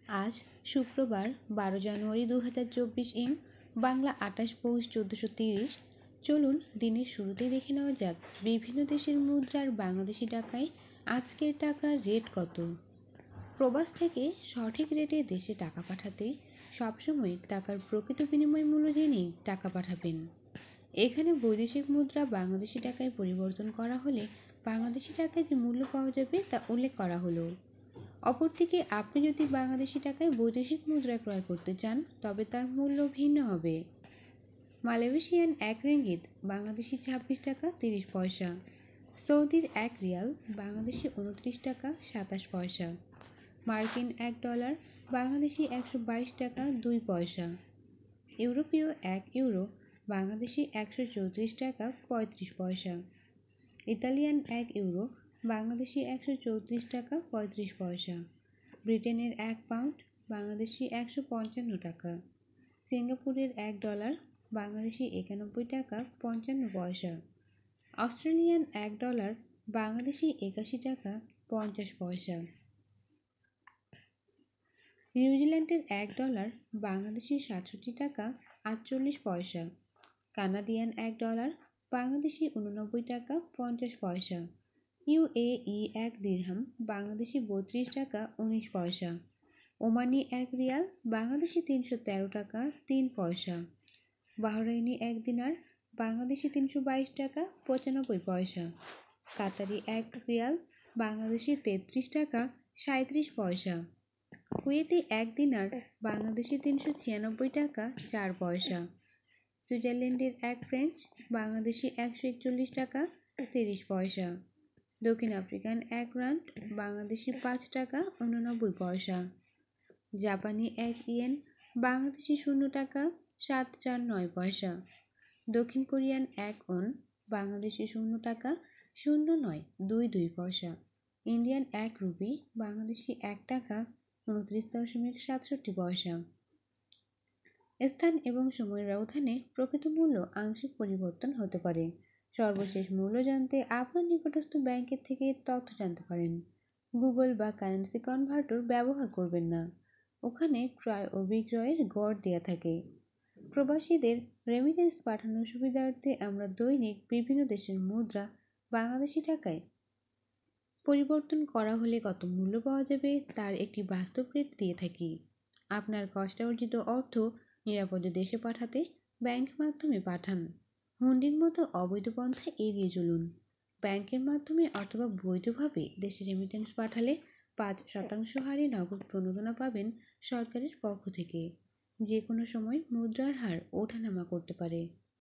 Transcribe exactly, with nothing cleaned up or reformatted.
আজ শুক্রবার বারো জানুয়ারি দু হাজার চব্বিশ ইং বাংলা আটাশ পৌষ চোদ্দোশো তিরিশ। চলুন দিনের শুরুতেই দেখে নেওয়া যাক বিভিন্ন দেশের মুদ্রার বাংলাদেশি টাকায় আজকের টাকার রেট কত। প্রবাস থেকে সঠিক রেটে দেশে টাকা পাঠাতে সবসময় টাকার প্রকৃত বিনিময় মূল্য জেনেই টাকা পাঠাবেন। এখানে বৈদেশিক মুদ্রা বাংলাদেশি টাকায় পরিবর্তন করা হলে বাংলাদেশি টাকায় যে মূল্য পাওয়া যাবে তা উল্লেখ করা হলো। অপরদিকে আপনি যদি বাংলাদেশি টাকায় বৈদেশিক মুদ্রা ক্রয় করতে চান তবে তার মূল্য ভিন্ন হবে। মালয়েশিয়ান এক রিঙ্গিত বাংলাদেশি ছাব্বিশ টাকা তিরিশ পয়সা, সৌদির এক রিয়াল বাংলাদেশি উনত্রিশ টাকা সাতাশ পয়সা, মার্কিন এক ডলার বাংলাদেশি একশো বাইশ টাকা দুই পয়সা, ইউরোপীয় এক ইউরো বাংলাদেশি একশো চৌত্রিশ টাকা পঁয়ত্রিশ পয়সা, ইতালিয়ান এক ইউরো বাংলাদেশি একশো চৌত্রিশ টাকা পঁয়ত্রিশ পয়সা, ব্রিটেনের এক পাউন্ড বাংলাদেশি একশো পঞ্চান্ন টাকা, সিঙ্গাপুরের এক ডলার বাংলাদেশি একানব্বই টাকা পঞ্চান্ন পয়সা, অস্ট্রেলিয়ান এক ডলার বাংলাদেশি একাশি টাকা পঞ্চাশ পয়সা, নিউজিল্যান্ডের এক ডলার বাংলাদেশি সাতষট্টি টাকা আটচল্লিশ পয়সা, কানাডিয়ান এক ডলার বাংলাদেশি উননব্বই টাকা পঞ্চাশ পয়সা, ইউএই এক দিরহাম বাংলাদেশি বত্রিশ টাকা উনিশ পয়সা, ওমানি এক রিয়াল বাংলাদেশি তিনশো তেরো টাকা তিন পয়সা, বাহরাইনি এক দিনার বাংলাদেশি তিনশো বাইশ টাকা পঁচানব্বই পয়সা, কাতারি এক রিয়াল বাংলাদেশি তেত্রিশ টাকা সাঁত্রিশ পয়সা, কুয়েতি এক দিনার বাংলাদেশি তিনশো ছিয়ানব্বই টাকা চার পয়সা, সুইজারল্যান্ডের এক ফ্রেঞ্চ বাংলাদেশি একশো একচল্লিশ টাকা তিরিশ পয়সা, দক্ষিণ আফ্রিকান এক রান্ড বাংলাদেশি পাঁচ টাকা উননব্বই পয়সা, জাপানি এক ইয়েন বাংলাদেশি শূন্য টাকা সাত চার নয় পয়সা, দক্ষিণ কোরিয়ান এক ওন বাংলাদেশি শূন্য টাকা শূন্য নয় দুই দুই পয়সা, ইন্ডিয়ান এক রুপি বাংলাদেশি এক টাকা উনত্রিশ দশমিক সাতষট্টি পয়সা। স্থান এবং সময়ের ব্যবধানে প্রকৃত মূল্য আংশিক পরিবর্তন হতে পারে। সর্বশেষ মূল্য জানতে আপনার নিকটস্থ ব্যাংকের থেকে তথ্য জানতে পারেন। গুগল বা কারেন্সি কনভার্টর ব্যবহার করবেন না, ওখানে ক্রয় ও বিক্রয়ের গড় দেয়া থাকে। প্রবাসীদের রেমিটেন্স পাঠানোর সুবিধার্থে আমরা দৈনিক বিভিন্ন দেশের মুদ্রা বাংলাদেশি টাকায় পরিবর্তন করা হলে কত মূল্য পাওয়া যাবে তার একটি বাস্তব রেট দিয়ে থাকি। আপনার কষ্টার্জিত অর্থ নিরাপদে দেশে পাঠাতে ব্যাংক মাধ্যমে পাঠান। হুন্ডির মতো অবৈধ পন্থা এড়িয়ে চলুন। ব্যাংকের মাধ্যমে অথবা বৈধভাবে দেশে রেমিটেন্স পাঠালে পাঁচ শতাংশ হারে নগদ প্রণোদনা পাবেন সরকারের পক্ষ থেকে। যে কোনো সময় মুদ্রার হার ওঠানামা করতে পারে।